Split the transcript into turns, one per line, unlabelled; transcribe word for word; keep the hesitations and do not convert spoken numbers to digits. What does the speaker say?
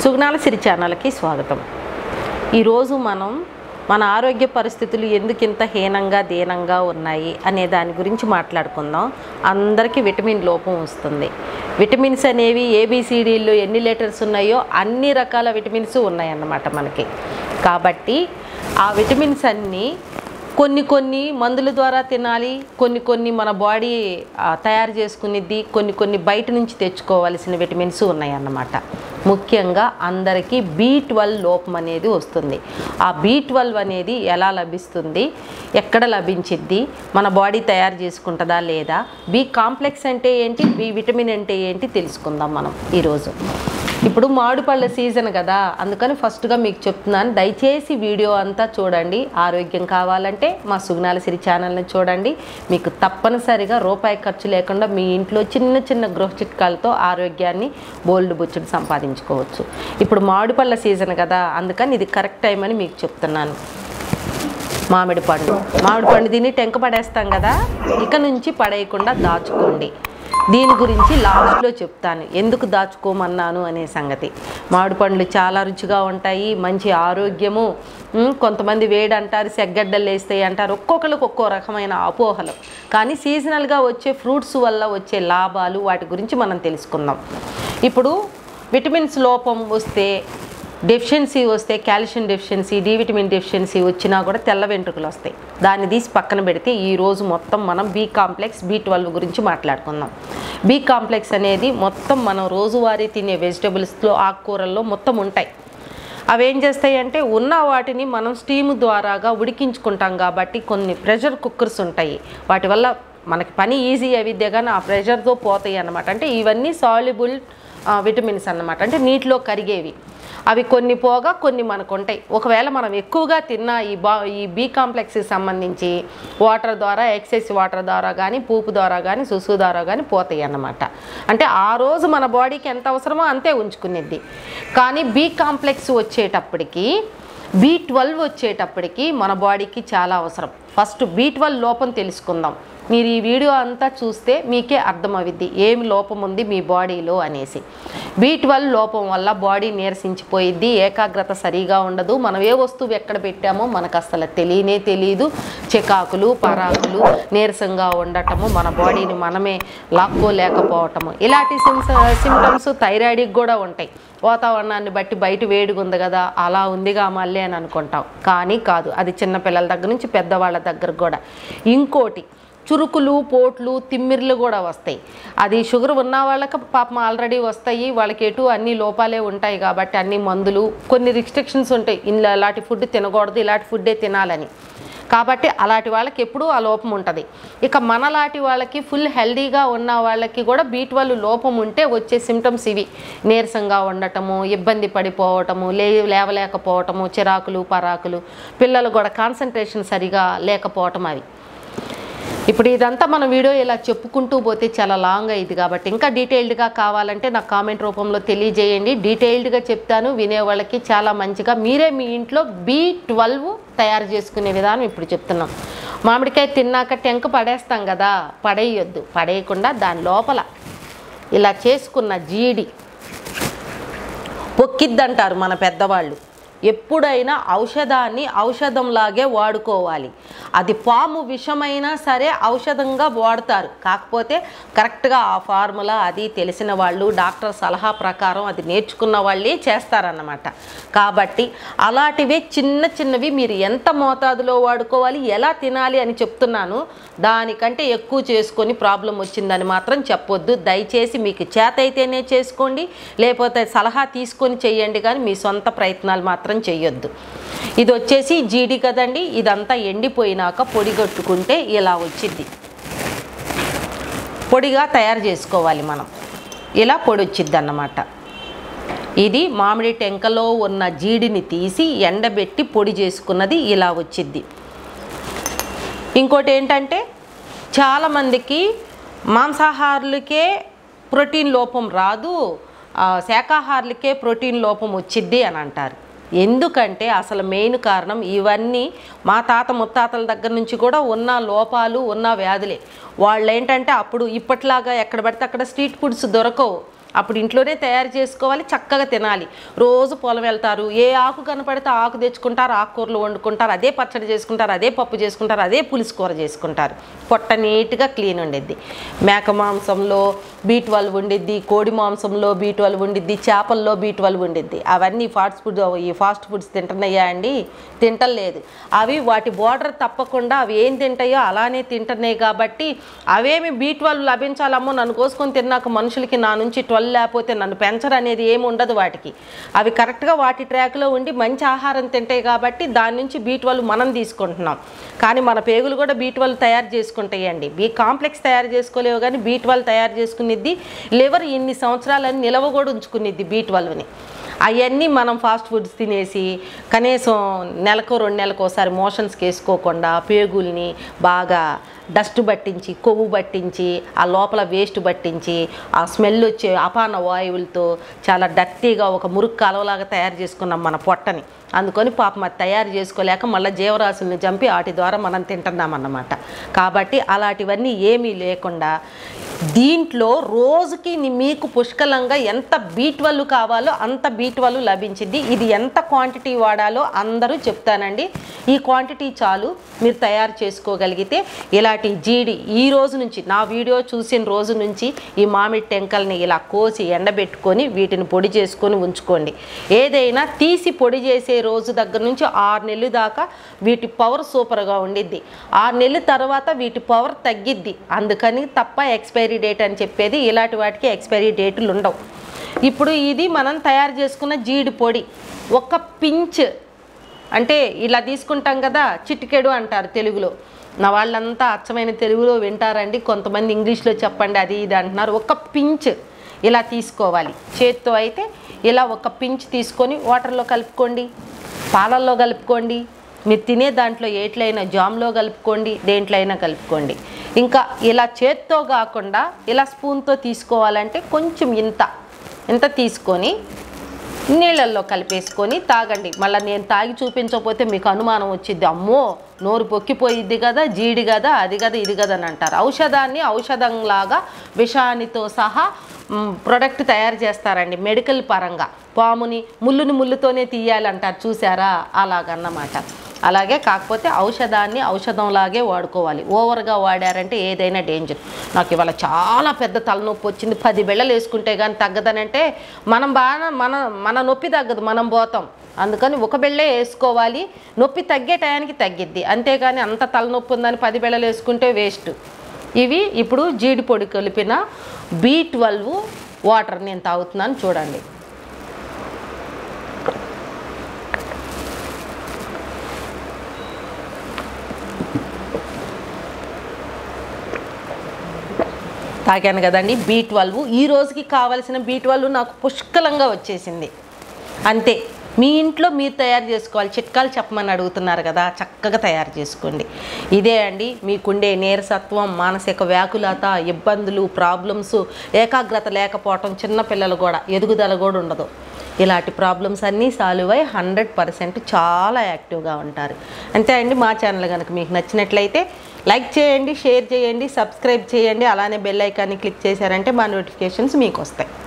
సుగుణాల సిరి ఛానల్కి స్వాగతం. ఈరోజు మనం మన ఆరోగ్య పరిస్థితులు ఎందుకు ఇంత హీనంగా దీనంగా ఉన్నాయి అనే దాని గురించి మాట్లాడుకుందాం. అందరికీ విటమిన్ లోపం వస్తుంది. విటమిన్స్ అనేవి ఏబిసిడీల్లో ఎన్ని లెటర్స్ ఉన్నాయో అన్ని రకాల విటమిన్స్ ఉన్నాయన్నమాట మనకి. కాబట్టి ఆ విటమిన్స్ అన్నీ కొన్ని కొన్ని మందుల ద్వారా తినాలి, కొన్ని కొన్ని మన బాడీ తయారు చేసుకునేది, కొన్ని కొన్ని బయట నుంచి తెచ్చుకోవాల్సిన విటమిన్స్ ఉన్నాయన్నమాట. ముఖ్యంగా అందరికీ బి ట్వెల్వ్ లోపం అనేది వస్తుంది. ఆ బి ట్వెల్వ్ అనేది ఎలా లభిస్తుంది, ఎక్కడ లభించిద్ది, మన బాడీ తయారు చేసుకుంటుందా లేదా, బి కాంప్లెక్స్ అంటే ఏంటి, బి విటమిన్ అంటే ఏంటి తెలుసుకుందాం మనం ఈరోజు. ఇప్పుడు మామిడిపళ్ళ సీజన్ కదా, అందుకని ఫస్ట్గా మీకు చెప్తున్నాను, దయచేసి వీడియో అంతా చూడండి. ఆరోగ్యం కావాలంటే మా సుగుణాల సిరి ఛానల్ని చూడండి. మీకు తప్పనిసరిగా రూపాయి ఖర్చు లేకుండా మీ ఇంట్లో చిన్న చిన్న గృహ చిట్కాలతో ఆరోగ్యాన్ని బోల్డ్ బుచ్చుడు సంపాదించుకోవచ్చు. ఇప్పుడు మామిడిపళ్ళ సీజన్ కదా, అందుకని ఇది కరెక్ట్ టైం అని మీకు చెప్తున్నాను. మామిడి పండు మామిడి పండు దీన్ని టెంక పడేస్తాం కదా, ఇక నుంచి పడేయకుండా దాచుకోండి. దీని గురించి లాస్ట్లో చెప్తాను, ఎందుకు దాచుకోమన్నాను అనే సంగతి. మామిడి పండ్లు చాలా రుచిగా ఉంటాయి, మంచి ఆరోగ్యము. కొంతమంది వేడి అంటారు, సెగ్గడ్డలు వేస్తాయి అంటారు, ఒక్కొక్కరికి ఒక్కో రకమైన అపోహలు. కానీ సీజనల్గా వచ్చే ఫ్రూట్స్ వల్ల వచ్చే లాభాలు, వాటి గురించి మనం తెలుసుకుందాం. ఇప్పుడు విటమిన్స్ లోపం వస్తే, డెఫిషియన్సీ వస్తే, calcium deficiency, D vitamin deficiency వచ్చినా కూడా తెల్ల వెంట్రుకలు వస్తాయి. దాన్ని తీసి పక్కన పెడితే ఈరోజు మొత్తం మనం బి కాంప్లెక్స్, బి ట్వెల్వ్ గురించి మాట్లాడుకుందాం. బి కాంప్లెక్స్ అనేది మొత్తం మనం రోజువారీ తినే వెజిటబుల్స్లో, ఆకుకూరల్లో మొత్తం ఉంటాయి. అవి ఏం చేస్తాయి అంటే, ఉన్న వాటిని మనం స్టీమ్ ద్వారాగా ఉడికించుకుంటాం కాబట్టి కొన్ని ప్రెషర్ కుక్కర్స్ ఉంటాయి. వాటి వల్ల మనకి పని ఈజీ అవిద్దే కానీ ఆ ప్రెషర్తో పోతాయి అన్నమాట. అంటే ఇవన్నీ సాల్యుబుల్ విటమిన్స్ అన్నమాట, అంటే నీటిలో కరిగేవి. అవి కొన్ని పోగా కొన్ని మనకు ఉంటాయి. ఒకవేళ మనం ఎక్కువగా తిన్న ఈ బా ఈ బి కాంప్లెక్స్కి సంబంధించి వాటర్ ద్వారా, ఎక్సెస్ వాటర్ ద్వారా కానీ, పూపు ద్వారా కానీ, సుసు ద్వారా కానీ పోతాయి అన్నమాట. అంటే ఆ రోజు మన బాడీకి ఎంత అవసరమో అంతే ఉంచుకునేది. కానీ బి కాంప్లెక్స్ వచ్చేటప్పటికి, బి ట్వెల్వ్ వచ్చేటప్పటికి మన బాడీకి చాలా అవసరం. ఫస్ట్ బి ట్వెల్వ్ లోపం తెలుసుకుందాం. మీరు ఈ వీడియో అంతా చూస్తే మీకే అర్థమవుద్ది ఏమి లోపం ఉంది మీ బాడీలో అనేసి. బి ట్వెల్వ్ లోపం వల్ల బాడీ నీరసించిపోయిద్ది, ఏకాగ్రత సరిగా ఉండదు, మనం ఏ వస్తువు ఎక్కడ పెట్టామో మనకు అసలు తెలియనే తెలియదు. చికాకులు, పరాకులు, నీరసంగా ఉండటము, మన బాడీని మనమే లాక్కోలేకపోవటము, ఇలాంటి సిమ్టమ్స్ థైరాయిడ్కి కూడా ఉంటాయి. వాతావరణాన్ని బట్టి బయట వేడిగా ఉంది కదా, అలా ఉందిగా మళ్ళీ అని అనుకుంటాం. కానీ కాదు, అది చిన్నపిల్లల దగ్గర నుంచి పెద్దవాళ్ళ దగ్గర కూడా. ఇంకోటి, చురుకులు, పోట్లు, తిమ్మిర్లు కూడా వస్తాయి. అది షుగర్ ఉన్న వాళ్ళకి పాపం ఆల్రెడీ వస్తాయి, వాళ్ళకి ఎటు అన్ని లోపాలే ఉంటాయి కాబట్టి అన్ని మందులు, కొన్ని రిస్ట్రిక్షన్స్ ఉంటాయి, ఇలా ఇలాంటి ఫుడ్ తినకూడదు, ఇలాంటి ఫుడ్డే తినాలని. కాబట్టి అలాంటి వాళ్ళకి ఎప్పుడూ ఆ లోపం ఉంటుంది. ఇక మనలాంటి వాళ్ళకి, ఫుల్ హెల్దీగా ఉన్న వాళ్ళకి కూడా బి ట్వెల్వ్ లోపం ఉంటే వచ్చే సిమ్టమ్స్ ఇవి: నీరసంగా ఉండటము, ఇబ్బంది పడిపోవటము, లే లేవలేకపోవటము, చిరాకులు, పరాకులు, పిల్లలు కూడా కాన్సన్ట్రేషన్ సరిగా లేకపోవటం. అవి ఇప్పుడు ఇదంతా మన వీడియో ఇలా చెప్పుకుంటూ పోతే చాలా లాంగ్ అయ్యింది కాబట్టి ఇంకా డీటెయిల్డ్గా కావాలంటే నాకు కామెంట్ రూపంలో తెలియజేయండి. డీటెయిల్డ్గా చెప్తాను, వినేవాళ్ళకి చాలా మంచిగా. మీరే మీ ఇంట్లో బి ట్వెల్వ్ తయారు చేసుకునే విధానం ఇప్పుడు చెప్తున్నాం. మామిడికాయ తిన్నాక టెంక పడేస్తాం కదా, పడేయొద్దు. పడేయకుండా దాని లోపల ఇలా చేసుకున్న జీడి పొక్కిద్దంటారు మన పెద్దవాళ్ళు. ఎప్పుడైనా ఔషధాన్ని ఔషధంలాగే వాడుకోవాలి. అది పాము విషమైనా సరే ఔషధంగా వాడతారు, కాకపోతే కరెక్ట్గా ఆ ఫార్ములా అది తెలిసిన వాళ్ళు, డాక్టర్ సలహా ప్రకారం అది నేర్చుకున్న వాళ్ళే చేస్తారన్నమాట. కాబట్టి అలాంటివే చిన్న చిన్నవి మీరు ఎంత మోతాదులో వాడుకోవాలి, ఎలా తినాలి అని చెప్తున్నాను. దానికంటే ఎక్కువ చేసుకొని ప్రాబ్లం వచ్చిందని మాత్రం చెప్పొద్దు. దయచేసి మీకు చేత అయితేనే చేసుకోండి, లేకపోతే సలహా తీసుకొని చెయ్యండి, కానీ మీ సొంత ప్రయత్నాలు మాత్రం చెయ్యొద్దు. ఇది వచ్చేసి జీడి కదండి, ఇదంతా ఎండిపోయినాక పొడిగొట్టుకుంటే ఇలా వచ్చింది. పొడిగా తయారు చేసుకోవాలి మనం. ఇలా పొడి వచ్చిద్ది అన్నమాట. ఇది మామిడి టెంకలో ఉన్న జీడిని తీసి ఎండబెట్టి పొడి చేసుకున్నది ఇలా వచ్చిద్ది. ఇంకోటి ఏంటంటే, చాలామందికి మాంసాహారులకే ప్రోటీన్ లోపం రాదు, శాకాహారులకే ప్రోటీన్ లోపం వచ్చిద్ది అని అంటారు. ఎందుకంటే అసలు మెయిన్ కారణం ఇవన్నీ మా తాత ముత్తాతల దగ్గర నుంచి కూడా ఉన్న లోపాలు, ఉన్న వ్యాధులే. వాళ్ళు ఏంటంటే అప్పుడు ఇప్పట్లాగా ఎక్కడ పడితే అక్కడ స్ట్రీట్ ఫుడ్స్ దొరకవు. అప్పుడు ఇంట్లోనే తయారు చేసుకోవాలి, చక్కగా తినాలి. రోజు పొలం వెళ్తారు, ఏ ఆకు కనపడితే ఆకు తెచ్చుకుంటారు, ఆకుకూరలు వండుకుంటారు, అదే పచ్చడి చేసుకుంటారు, అదే పప్పు చేసుకుంటారు, అదే పులుసు కూర చేసుకుంటారు. పొట్ట నీట్గా క్లీన్ ఉండిద్ది. మేక మాంసంలో బీ ట్వెల్వ్ ఉండిద్ది, కోడి మాంసంలో బీ ట్వెల్వ్ ఉండిద్ది, చేపల్లో బీ ట్వెల్వ్ ఉండిద్ది. అవన్నీ ఫాస్ట్ ఫుడ్ ఈ ఫాస్ట్ ఫుడ్స్ తింటున్నాయా అండి? తింటలేదు. అవి వాటి బోర్డర్ తప్పకుండా అవి ఏం తింటాయో అలానే తింటున్నాయి కాబట్టి అవేమి బీ ట్వెల్వ్ లభించాలమ్మో నన్ను కోసుకొని తిన్నాక మనుషులకి నా నుంచి ట్వెల్వ్ లేకపోతే నన్ను పెంచరు అనేది ఏమి ఉండదు వాటికి. అవి కరెక్ట్గా వాటి ట్రాక్లో ఉండి మంచి ఆహారం తింటాయి కాబట్టి దాని నుంచి బీ ట్వెల్వ్ మనం తీసుకుంటున్నాం. కానీ మన పేగులు కూడా బీ ట్వెల్వ్ తయారు చేసుకుంటాయండి. బీ కాంప్లెక్స్ తయారు చేసుకోలేవు కానీ బీ ట్వెల్వ్ తయారు చేసుకునేది లివర్ ఇన్ని సంవత్సరాలని నిలవ కూడా ఉంచుకునేది బీ ట్వెల్వ్ని. అవన్నీ మనం ఫాస్ట్ ఫుడ్స్ తినేసి కనీసం నెలకు రెండు నెలలకు ఒకసారి మోషన్స్కి వేసుకోకుండా పేగుల్ని బాగా డస్ట్ పట్టించి, కొవ్వు పట్టించి, ఆ లోపల వేస్ట్ పట్టించి, ఆ స్మెల్ వచ్చే అపాన వాయువులతో చాలా డర్టీగా ఒక మురుగు కాలువలాగా తయారు చేసుకున్నాం మన పొట్టని. అందుకొని పాపం అది తయారు చేసుకోలేక మళ్ళీ జీవరాశుల్ని చంపి వాటి ద్వారా మనం తింటున్నామన్నమాట. కాబట్టి అలాంటివన్నీ ఏమీ లేకుండా దీంట్లో రోజుకి మీకు పుష్కలంగా ఎంత బీ ట్వెల్వ్ కావాలో అంత బీ ట్వెల్వ్ లభించింది. ఇది ఎంత క్వాంటిటీ వాడాలో అందరూ చెప్తానండి. ఈ క్వాంటిటీ చాలు మీరు తయారు చేసుకోగలిగితే. ఇలాంటి జీడి ఈ రోజు నుంచి నా వీడియో చూసిన రోజు నుంచి ఈ మామిడి టెంకల్ని ఇలా కోసి ఎండబెట్టుకొని వీటిని పొడి చేసుకొని ఉంచుకోండి. ఏదైనా తీసి పొడి చేసే రోజు దగ్గర నుంచి ఆరు నెలలు దాకా వీటి పవర్ సూపర్గా ఉండిద్ది. ఆరు నెలల తర్వాత వీటి పవర్ తగ్గిద్ది. అందుకని తప్ప ఎక్స్పైరీ డేట్ అని చెప్పేది ఇలాంటి వాటికి ఎక్స్పైరీ డేట్లు ఉండవు. ఇప్పుడు ఇది మనం తయారు చేసుకున్న జీడి పొడి ఒక పించ్ అంటే ఇలా తీసుకుంటాం కదా, చిటికెడు అంటారు తెలుగులో. నా వాళ్ళంతా అచ్చమైన తెలుగులో వింటారండి, కొంతమంది ఇంగ్లీష్లో చెప్పండి అది ఇది అంటున్నారు. ఒక పించ్ ఇలా తీసుకోవాలి. చేత్తో అయితే ఇలా ఒక పించ్ తీసుకొని వాటర్లో కలుపుకోండి, పాలల్లో కలుపుకోండి, మీరు తినే దాంట్లో ఏట్లైనా జామ్లో కలుపుకోండి, దేంట్లో అయినా కలుపుకోండి. ఇంకా ఇలా చేత్తో కాకుండా ఇలా స్పూన్తో తీసుకోవాలంటే కొంచెం ఇంత ఇంత తీసుకొని నీళ్ళల్లో కలిపేసుకొని తాగండి. మళ్ళీ నేను తాగి చూపించకపోతే మీకు అనుమానం వచ్చింది, అమ్మో నోరు పొక్కిపోయిద్ది కదా, జీడి కదా, అది కదా, ఇది కదా అని అంటారు. ఔషధాన్ని ఔషధంలాగా విషానితో సహా ప్రొడక్ట్ తయారు చేస్తారండి మెడికల్ పరంగా. పాముని ముళ్ళుని ముళ్ళుతోనే తీయాలంటారు చూసారా, అలాగన్నమాట. అలాగే కాకపోతే ఔషధాన్ని ఔషధంలాగే వాడుకోవాలి. ఓవర్గా వాడారంటే ఏదైనా డేంజర్. నాకు ఇవాళ చాలా పెద్ద తలనొప్పి వచ్చింది, పది బిళ్ళలు వేసుకుంటే కానీ తగ్గదనంటే మనం బాగా మన మన నొప్పి తగ్గదు, మనం పోతాం. అందుకని ఒక బిళ్ళే వేసుకోవాలి, నొప్పి తగ్గే టయానికి తగ్గిద్ది. అంతేగాని అంత తలనొప్పి ఉందని పది బిళ్ళలు వేసుకుంటే వేస్ట్. ఇవి ఇప్పుడు జీడి పొడి కలిపిన బీ ట్వెల్వ్ వాటర్ నేను తాగుతున్నాను చూడండి. తాగాను కదండి బీ ట్వెల్వ్. ఈ రోజుకి కావాల్సిన బీ ట్వెల్వ్ నాకు పుష్కలంగా వచ్చేసింది. అంతే. మీ ఇంట్లో మీరు తయారు చేసుకోవాలి. చిట్కాలు చెప్పమని అడుగుతున్నారు కదా, చక్కగా తయారు చేసుకోండి. ఇదే అండి మీకుండే నీరసత్వం, మానసిక వ్యాకులత, ఇబ్బందులు, ప్రాబ్లమ్స్, ఏకాగ్రత లేకపోవటం, చిన్నపిల్లలు కూడా ఎదుగుదల కూడా ఉండదు. ఇలాంటి ప్రాబ్లమ్స్ అన్నీ సాల్వ్ అయ్యి హండ్రెడ్ పర్సెంట్ చాలా యాక్టివ్గా ఉంటారు. అంతే అండి. మా ఛానల్ కనుక మీకు నచ్చినట్లయితే లైక్ చేయండి, షేర్ చేయండి, సబ్స్క్రైబ్ చేయండి. అలానే బెల్ ఐకాన్ని క్లిక్ చేశారంటే మా నోటిఫికేషన్స్ మీకు వస్తాయి.